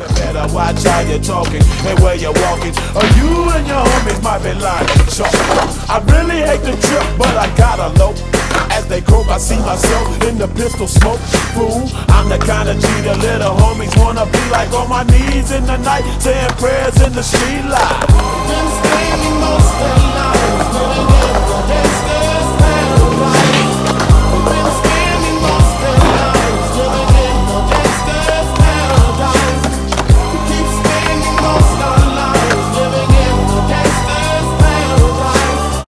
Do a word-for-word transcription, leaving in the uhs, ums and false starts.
You better watch how you're talking and where you're walking, or you and your homies might be lying on chalk. I really hate the trip, but I gotta low. As they croak, I see myself in the pistol smoke. Fool, I'm the kind of G the little homies wanna be like, on my knees in the night, saying prayers in the street light.